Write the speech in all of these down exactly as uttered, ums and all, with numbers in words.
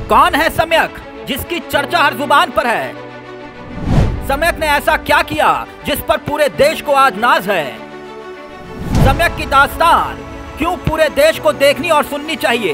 कौन है सम्यक जिसकी चर्चा हर जुबान पर है? सम्यक ने ऐसा क्या किया जिस पर पूरे देश को आज नाज है? सम्यक की दास्तान क्यों पूरे देश को देखनी और सुननी चाहिए?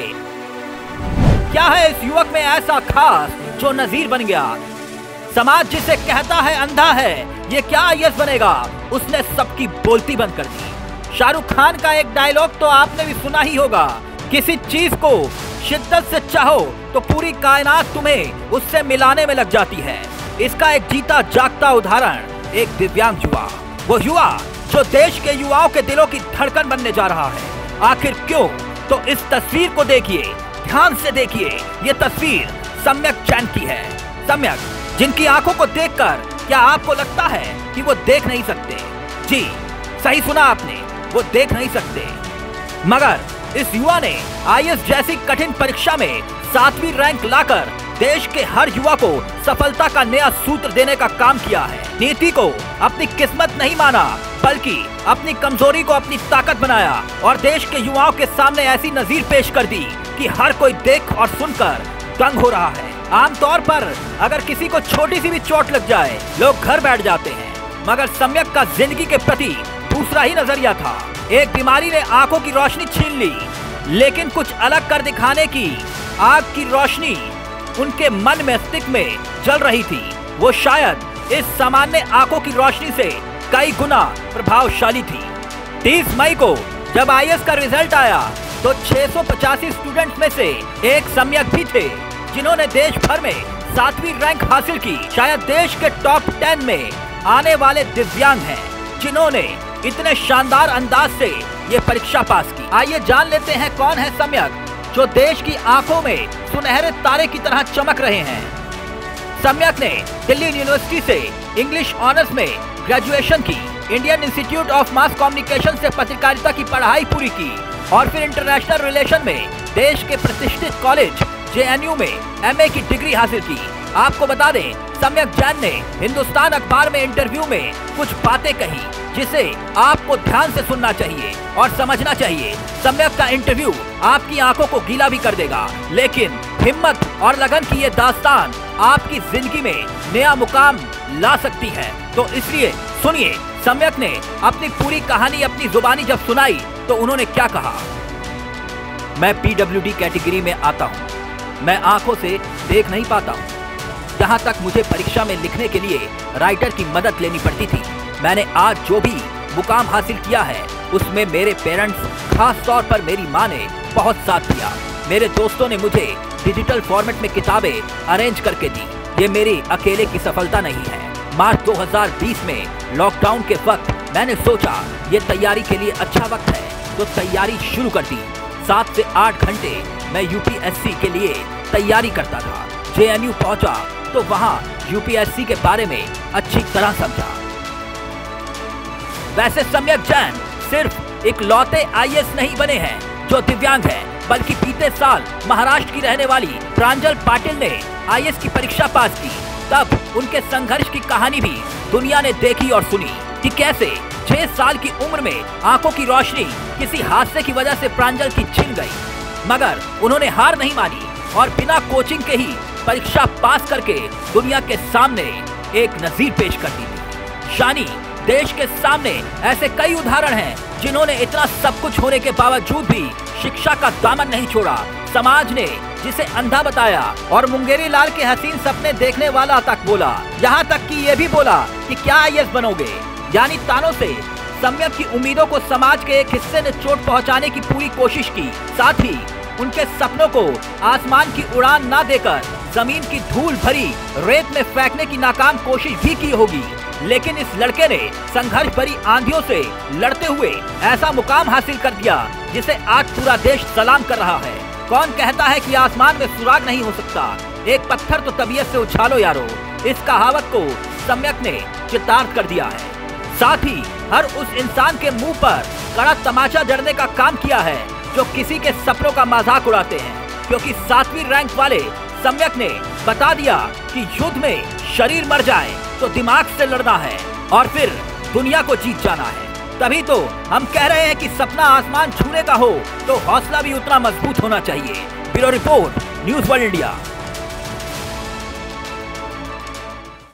क्या है इस युवक में ऐसा खास जो नजीर बन गया? समाज जिसे कहता है अंधा है, ये क्या आईएएस बनेगा? उसने सबकी बोलती बंद कर दी। शाहरुख खान का एक डायलॉग तो आपने भी सुना ही होगा, किसी चीज को शिद्दत से चाहो तो पूरी कायनात तुम्हें उससे मिलाने में लग जाती है। इसका एक जीता जागता उदाहरण एक दिव्यांग युवा, वो युवा जो देश के युवाओं के दिलों की धड़कन बनने जा रहा है। आखिर क्यों? तो इस तस्वीर को देखिए, ध्यान से देखिए। ये तस्वीर सम्यक जैन की है। सम्यक जिनकी आंखों को देखकर क्या आपको लगता है कि वो देख नहीं सकते? जी सही सुना आपने, वो देख नहीं सकते। मगर इस युवा ने आईएएस जैसी कठिन परीक्षा में सातवीं रैंक लाकर देश के हर युवा को सफलता का नया सूत्र देने का काम किया है। नीति को अपनी किस्मत नहीं माना, बल्कि अपनी कमजोरी को अपनी ताकत बनाया और देश के युवाओं के सामने ऐसी नजीर पेश कर दी कि हर कोई देख और सुनकर दंग हो रहा है। आमतौर पर अगर किसी को छोटी सी भी चोट लग जाए, लोग घर बैठ जाते हैं, मगर सम्यक का जिंदगी के प्रति दूसरा ही नजरिया था। एक बीमारी ने आंखों की रोशनी छीन ली, लेकिन कुछ अलग कर दिखाने की आग की रोशनी उनके मन मस्तिष्क में जल रही थी। वो शायद इस सामान्य आंखों की रोशनी से कई गुना प्रभावशाली थी। तीस मई को जब आईएएस का रिजल्ट आया तो छह सौ पचासी स्टूडेंट्स में से एक सम्यक भी थे जिन्होंने देश भर में सातवीं रैंक हासिल की। शायद देश के टॉप टेन में आने वाले दिव्यांग हैं जिन्होंने इतने शानदार अंदाज से ये परीक्षा पास की। आइए जान लेते हैं कौन है सम्यक जो देश की आंखों में सुनहरे तारे की तरह चमक रहे हैं। सम्यक ने दिल्ली यूनिवर्सिटी से इंग्लिश ऑनर्स में ग्रेजुएशन की, Indian Institute of Mass Communication से पत्रकारिता की पढ़ाई पूरी की और फिर इंटरनेशनल रिलेशन में देश के प्रतिष्ठित कॉलेज जेएनयू में एमए की डिग्री हासिल की। आपको बता दें, सम्यक जैन ने हिंदुस्तान अखबार में इंटरव्यू में कुछ बातें कही जिसे आपको ध्यान से सुनना चाहिए और समझना चाहिए। सम्यक का इंटरव्यू आपकी आंखों को गीला भी कर देगा, लेकिन हिम्मत और लगन की ये दास्तान आपकी जिंदगी में नया मुकाम ला सकती है। तो इसलिए सुनिए, सम्यक ने अपनी पूरी कहानी अपनी जुबानी जब सुनाई तो उन्होंने क्या कहा। मैं पीडब्ल्यूडी कैटेगरी में आता हूँ, मैं आंखों से देख नहीं पाता हूँ। जहाँ तक मुझे परीक्षा में लिखने के लिए राइटर की मदद लेनी पड़ती थी, मैंने आज जो भी मुकाम हासिल किया है उसमें मेरे पेरेंट्स, खास तौर पर मेरी माँ ने बहुत साथ दिया। मेरे दोस्तों ने मुझे डिजिटल फॉर्मेट में किताबें अरेंज करके दी। ये मेरी अकेले की सफलता नहीं है। मार्च दो हज़ार बीस में लॉकडाउन के वक्त मैंने सोचा ये तैयारी के लिए अच्छा वक्त है, तो तैयारी शुरू कर दी। सात से आठ घंटे मैं यूपीएससी के लिए तैयारी करता था। जेएनयू पहुंचा तो वहां यूपीएससी के बारे में अच्छी तरह समझा। वैसे सम्यक जैन सिर्फ इकलौते आईएएस नहीं बने हैं जो दिव्यांग हैं, बल्कि बीते साल महाराष्ट्र की रहने वाली प्रांजल पाटिल ने आईएएस की परीक्षा पास की। तब उनके संघर्ष की कहानी भी दुनिया ने देखी और सुनी कि कैसे छह साल की उम्र में आंखों की रोशनी किसी हादसे की वजह से प्रांजल की छिन गई, मगर उन्होंने हार नहीं मानी और बिना कोचिंग के ही परीक्षा पास करके दुनिया के सामने एक नजीर पेश कर दी थी। शानी, देश के सामने ऐसे कई उदाहरण हैं जिन्होंने इतना सब कुछ होने के बावजूद भी शिक्षा का दामन नहीं छोड़ा। समाज ने जिसे अंधा बताया और मुंगेरी लाल के हसीन सपने देखने वाला तक बोला, यहाँ तक कि ये भी बोला कि क्या आईएएस बनोगे। यानी तानों से सम्यक की उम्मीदों को समाज के एक हिस्से ने चोट पहुँचाने की पूरी कोशिश की। साथ ही उनके सपनों को आसमान की उड़ान ना देकर जमीन की धूल भरी रेत में फेंकने की नाकाम कोशिश भी की होगी। लेकिन इस लड़के ने संघर्ष भरी आंधियों से लड़ते हुए ऐसा मुकाम हासिल कर दिया जिसे आज पूरा देश सलाम कर रहा है। कौन कहता है कि आसमान में सुराग नहीं हो सकता? एक पत्थर तो तबीयत से उछालो यारो। इस कहावत को सम्यक ने चितार्थ कर दिया है। साथ ही हर उस इंसान के मुंह पर कड़ा तमाचा जड़ने का काम किया है जो किसी के सपनों का मजाक उड़ाते हैं, क्योंकि सातवीं रैंक वाले सम्यक ने बता दिया कि युद्ध में शरीर मर जाए तो दिमाग से लड़ना है और फिर दुनिया को जीत जाना है। तभी तो हम कह रहे हैं कि सपना आसमान छूने का हो तो हौसला भी उतना मजबूत होना चाहिए। Bureau report, News World India.